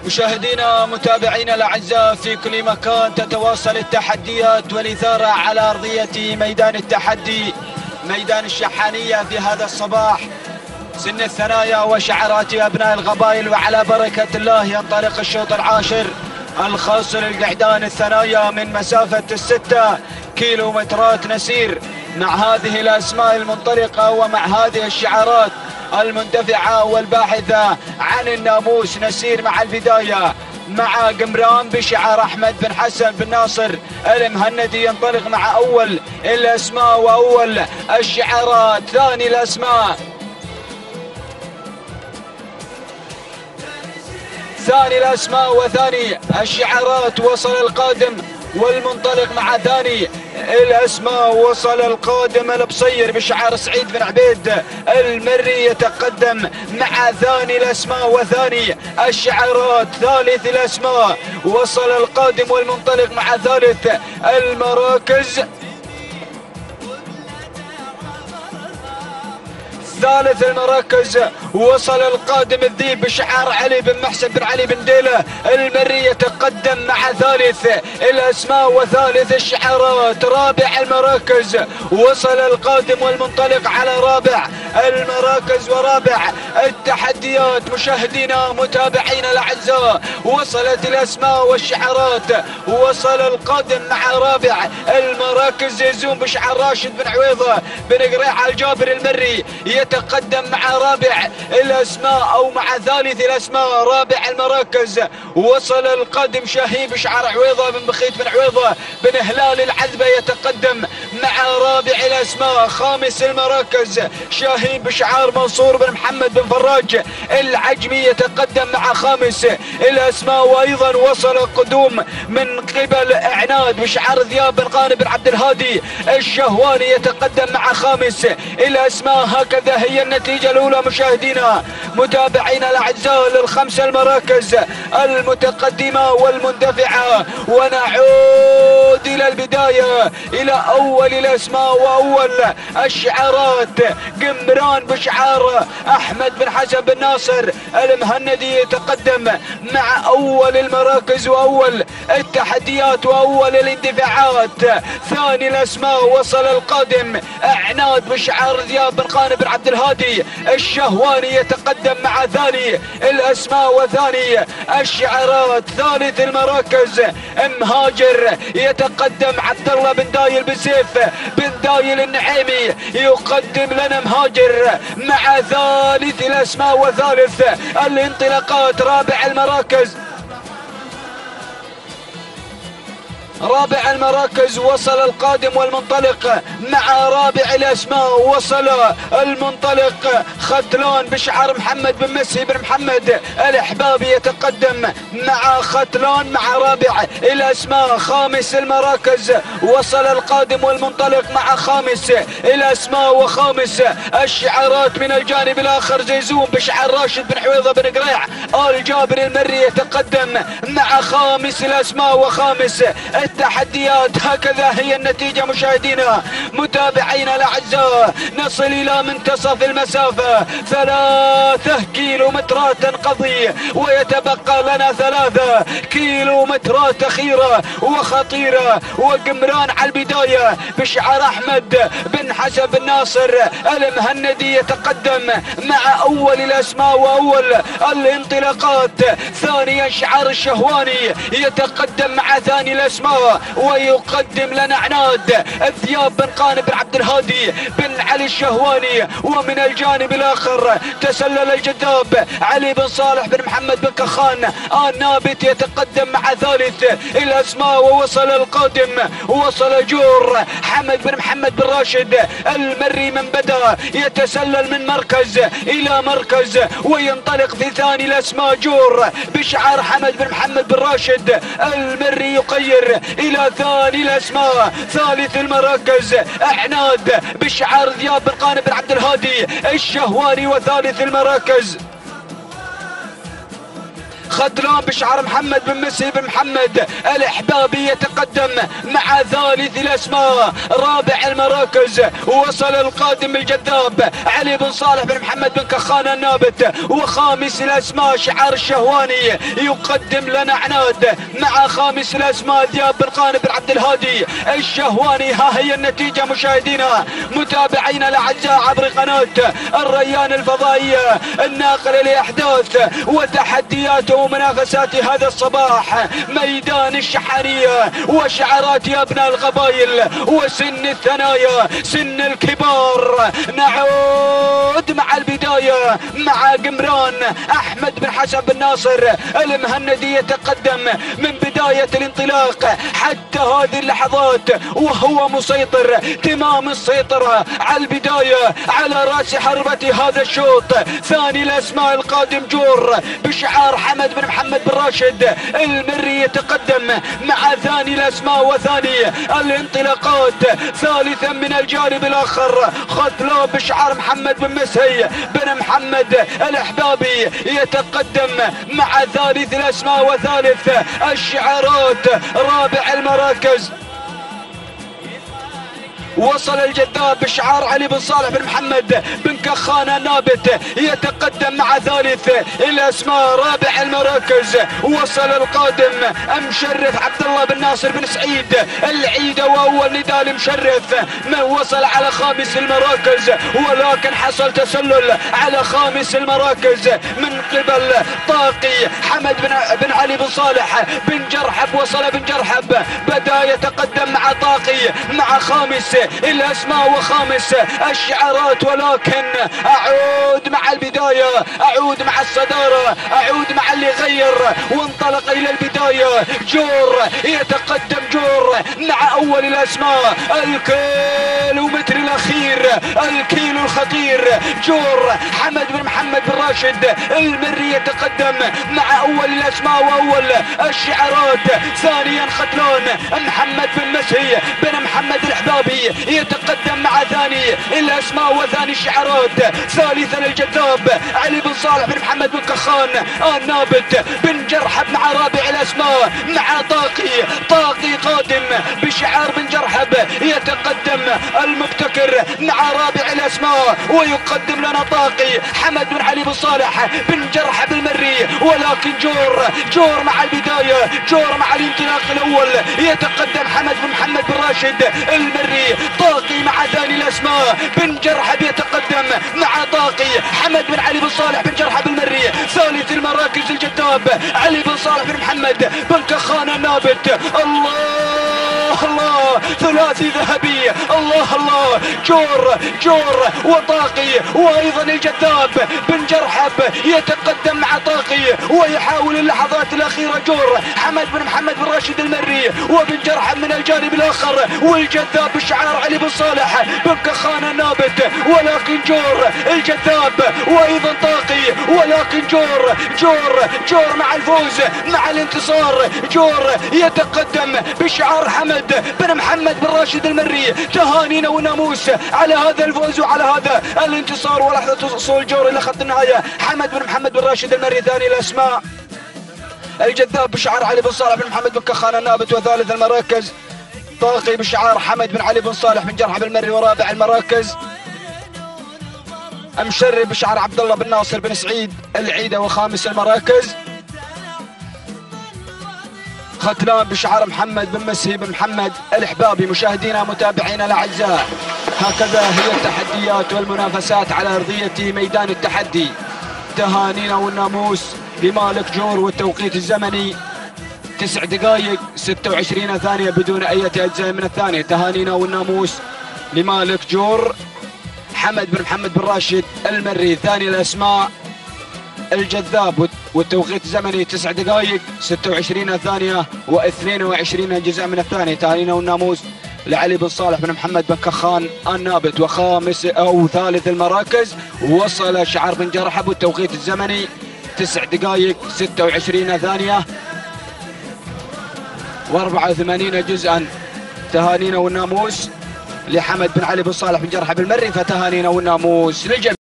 مشاهدينا متابعينا الاعزاء في كل مكان، تتواصل التحديات والاثاره على ارضيه ميدان التحدي، ميدان الشحانيه في هذا الصباح. سن الثنايا وشعارات ابناء القبائل، وعلى بركه الله ينطلق الشوط العاشر الخاص للقعدان الثنايا من مسافه 6 كيلومترات نسير، مع هذه الاسماء المنطلقه ومع هذه الشعارات المندفعة والباحثة عن الناموس. نسير مع البداية مع قمران بشعار أحمد بن حسن بن ناصر المهندي، ينطلق مع أول الأسماء وأول الشعارات. ثاني الأسماء، ثاني الأسماء وثاني الشعارات. وصل القادم والمنطلق مع ثاني الاسماء، وصل القادم البصير بشعار سعيد بن عبيد المري، يتقدم مع ثاني الاسماء وثاني الشعارات. ثالث الاسماء، وصل القادم والمنطلق مع ثالث المراكز. ثالث المراكز، وصل القادم الذيب بشعار علي بن محسن بن علي بن ديله المري، يتقدم مع ثالث الاسماء وثالث الشعارات. رابع المراكز، وصل القادم والمنطلق على رابع المراكز ورابع التحديات. مشاهدينا متابعينا الاعزاء، وصلت الاسماء والشعارات. وصل القادم مع رابع المراكز يزوم بشعار راشد بن عويضه بن قريع الجابر المري، يتقدم مع رابع الاسماء او مع ثالث الاسماء رابع المراكز. وصل القادم شاهين بشعار عويضه بن بخيت بن عويضه بن هلال العذبه، يتقدم مع رابع الاسماء. خامس المراكز، شاهين بشعار منصور بن محمد بن فراج العجمي، يتقدم مع خامس الاسماء. وايضا وصل القدوم من قبل اعناد بشعار ذياب بن قانب بن عبد الهادي الشهواني، يتقدم مع خامس الاسماء. هكذا هي النتيجة الأولى مشاهدينا متابعينا الأعزاء للخمس المراكز المتقدمة والمندفعة. ونعود إلى البداية، إلى أول الأسماء وأول الشعارات. قمران بشعار أحمد بن حسن بن ناصر المهندي، يتقدم مع أول المراكز وأول التحديات وأول الاندفاعات. ثاني الأسماء، وصل القادم أعناد بشعار ذياب بن قانب بن عبد الهادي الشهواني، يتقدم مع ثاني الاسماء وثاني الشعارات. ثالث المراكز، مهاجر، يتقدم عبد الله بن دايل بن سيف بن دايل النعيمي، يقدم لنا مهاجر مع ثالث الاسماء وثالث الانطلاقات. رابع المراكز، رابع المراكز، وصل القادم والمنطلق مع رابع الاسماء. وصل المنطلق ختلان بشعار محمد بن مسهي بن محمد الاحبابي، يتقدم مع ختلان مع رابع الاسماء. خامس المراكز، وصل القادم والمنطلق مع خامس الاسماء وخامس الشعارات. من الجانب الاخر زيزون بشعار راشد بن حويضه بن قريع ال جابر المري، يتقدم مع خامس الاسماء وخامس التحديات. هكذا هي النتيجة مشاهدينا متابعينا الاعزاء. نصل الى منتصف المسافة، 3 كيلومترات تنقضي ويتبقى لنا 3 كيلومترات اخيرة وخطيرة. وقمران على البداية بشعار احمد بن حسن بن ناصر المهندي، يتقدم مع اول الاسماء واول الانطلاقات. ثانيا شعار الشهواني، يتقدم مع ثاني الاسماء ويقدم لنا عناد الثياب بن قانب بن عبد الهادي بن علي الشهواني. ومن الجانب الاخر تسلل الجذاب علي بن صالح بن محمد بن كخان النابت، يتقدم مع ثالث الاسماء. ووصل القادم، وصل جور حمد بن محمد بن راشد المري من بدا، يتسلل من مركز الى مركز وينطلق في ثاني الاسماء. جور بشعار حمد بن محمد بن راشد المري يقير الى ثاني الاسماء. ثالث المراكز، اعناد بشعار ذياب بن قانب بن عبد الهادي الشهواني. وثالث المراكز، خذلان بشعار محمد بن مسهي بن محمد الإحبابي يتقدم مع ثالث الأسماء. رابع المراكز وصل القادم الجذاب علي بن صالح بن محمد بن كخان النابت. وخامس الأسماء شعار الشهواني يقدم لنا عناد مع خامس الأسماء ذياب بن قانب بن عبد الهادي الشهواني. ها هي النتيجة مشاهدينا متابعينا الأعزاء عبر قناة الريان الفضائية الناقلة لأحداث وتحديات ومنافسات هذا الصباح. ميدان الشحانية وشعارات يا ابناء القبائل وسن الثنايا سن الكبار. نعود مع البداية مع قمران أحمد بن حسن بن ناصر المهندي يتقدم من بداية الانطلاق حتى هذه اللحظات وهو مسيطر تمام السيطرة على البداية على رأس حربة هذا الشوط. ثاني الأسماء القادم جور بشعار حمد بن محمد بن راشد المري يتقدم مع ثاني الأسماء وثاني الانطلاقات. ثالثا من الجانب الآخر خذلان بشعار محمد بن مسهي بن محمد الإحبابي يتقدم مع ثالث الأسماء وثالث الشعارات. رابع المراكز وصل الجذاب بشعار علي بن صالح بن محمد بن كخان النابت يتقدم مع ثالث الاسماء. رابع المراكز وصل القادم مشرف عبد الله بن ناصر بن سعيد العيده واول نداء لمشرف من وصل على خامس المراكز ولكن حصل تسلل على خامس المراكز من قبل طاقي حمد بن علي بن صالح بن جرحب. وصل بن جرحب بدا يتقدم مع طاقي مع خامس الاسماء وخامس الشعارات ولكن اعود مع البدايه اعود مع الصداره اعود مع اللي غير وانطلق الى البدايه. جور يتقدم جور مع اول الاسماء الكيلومتر الاخير الكيلو الخطير. جور حمد بن محمد بن راشد المري يتقدم مع اول الاسماء واول الشعارات. ثانيا خذلان محمد بن مسهي بن محمد الإحبابي يتقدم مع ثاني الاسماء وثاني الشعارات. ثالثا الجذاب علي بن صالح بن محمد بن كخان النابت بن جرحب مع رابع الاسماء مع طاقي قادم بشعار بن جرحب. يتقدم المبتكر مع رابع الاسماء ويقدم لنا طاقي حمد بن علي بن صالح بن جرحب المري ولكن جور مع البدايه جور مع الانطلاق الاول. يتقدم حمد بن محمد بن راشد المري. طاقي مع ثاني الاسماء بن جرحب يتقدم مع طاقي حمد بن علي بن صالح بن جرحب المري. ثالث المراكز الجذاب علي بن صالح بن محمد بن كخان النابت. الله ثلاثي ذهبي الله جور وطاقي وايضا الجذاب بن جرحب يتقدم مع طاقي ويحاول اللحظات الاخيره جور حمد بن محمد بن راشد المري وبن جرحب من الجانب الاخر والجذاب بشعار علي بن صالح بن كخان النابت ولكن الجذاب وايضا طاقي ولكن جور مع الفوز مع الانتصار. جور يتقدم بشعار حمد بن محمد بن راشد المري. تهانينا وناموس على هذا الفوز وعلى هذا الانتصار. ولحظة وصول جور الى خط النهاية حمد بن محمد بن راشد المري. ثاني الاسماء الجذاب بشعار علي بن صالح بن محمد بن كخان النابت. وثالث المراكز طاقي بشعار حمد بن علي بن صالح بن جرحب المري. ورابع المراكز مشرف بشعار عبد الله بن ناصر بن سعيد العيده. وخامس المراكز خذلان بشعار محمد بن مسهي بن محمد الإحبابي. مشاهدينا متابعينا الاعزاء هكذا هي التحديات والمنافسات على ارضيه ميدان التحدي. تهانينا والناموس لمالك جور والتوقيت الزمني 9 دقائق 26 ثانية بدون أي أجزاء من الثانية. تهانينا والناموس لمالك جور حمد بن محمد بن راشد المري. ثاني الأسماء الجذاب والتوقيت الزمني 9 دقائق 26 ثانية و22 أجزاء من الثانية. تهانينا والناموس لعلي بن صالح بن محمد بن كخان النابت. وخامس أو ثالث المراكز وصل شعار بن جرحب والتوقيت الزمني 9 دقائق 26 ثانية و84 جزءا. تهانينا والناموس لحمد بن علي بن صالح بن جرحب المري. فتهانينا والناموس للجميع.